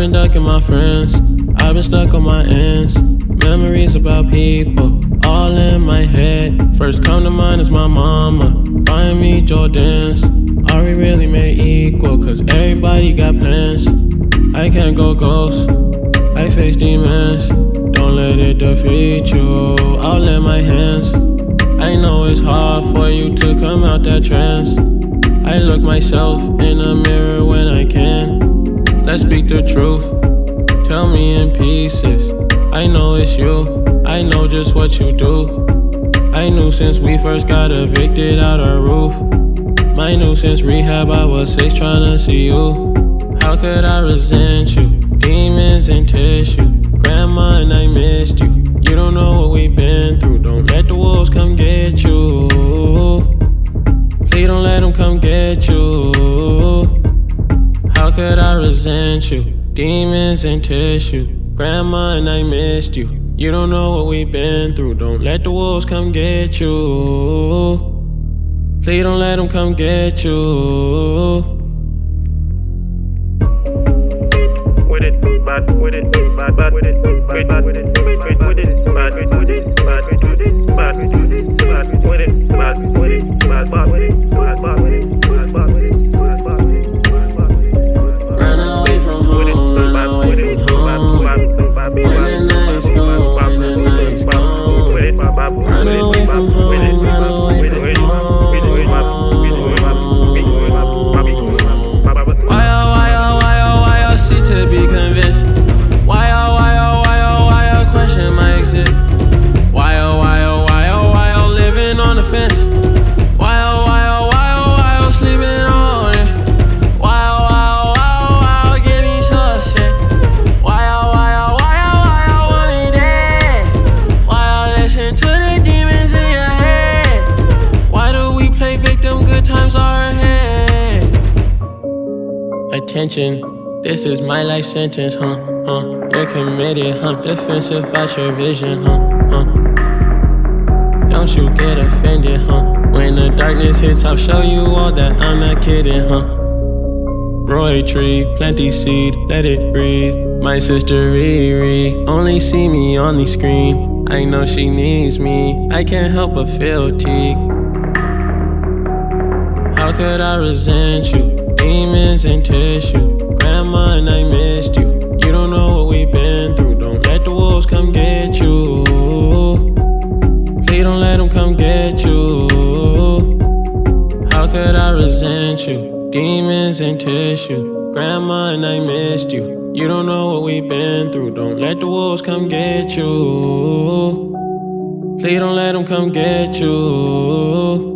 I've been ducking my friends, I've been stuck on my ends. Memories about people, all in my head. First come to mind is my mama, buying me Jordans. Are we really made equal? Cause everybody got plans. I can't go ghost, I face demons. Don't let it defeat you, I'll lend my hands. I know it's hard for you to come out that trance. I look myself in the mirror when I can. Let's speak the truth, tell me in pieces. I know it's you, I know just what you do. I knew since we first got evicted out our roof. My new since rehab, I was 6 tryna see you. How could I resent you? Demons and tissue. Grandma and I missed you. You don't know what we've been through. Don't let the wolves come get you. Please don't let them come get you. How could I resent you? Demons and tissue. Grandma and I missed you. You don't know what we've been through. Don't let the wolves come get you. Please don't let them come get you. With it, bad, with it, bad, bad, with it, bad, bad, with it, bad, with it, bad, with it, bad, with it, bad, with it, bad, with it, bad, with it, bad, with it, bad, with it, bad, with it, bad, with it, bad, with it. Run away from home, run away from home. When the night's gone, when the night's gone. Run away from home, run away from home. To be convinced. Why oh question my exit. Why oh living on the fence. Why oh sleeping on it. Why oh give me some shit. Why oh want me dead. Why oh listen to the demons in your head. Why do we play victim? Good times are ahead. Attention. This is my life sentence, You're committed, defensive about your vision, Don't you get offended, When the darkness hits, I'll show you all that I'm not kidding, Roy tree, plenty seed, let it breathe. My sister Riri, only see me on the screen. I know she needs me, I can't help but feel fatigue. How could I resent you? Demons and tissue. Grandma and I missed you. You don't know what we've been through. Don't let the wolves come get you. Please don't let them come get you. How could I resent you? Demons and tissue. Grandma and I missed you. You don't know what we've been through. Don't let the wolves come get you. Please don't let them come get you.